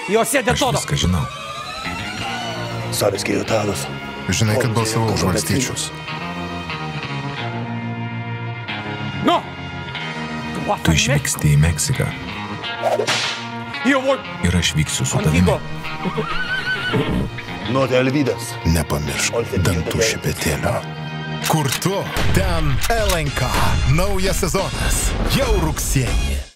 Io siete Aš todo. viską žinau. Sabes que yo tados. Žinai, kad balsavau už valstiečius. No. Tu išvyksti į Meksiką. Io voy Ir aš vyksiu su tavimi. contigo. No te olvidas. Nepamiršk dantų šepetėlio. Kur tu? Ten LNK. Naujas sezonas. Jau rugsėjį.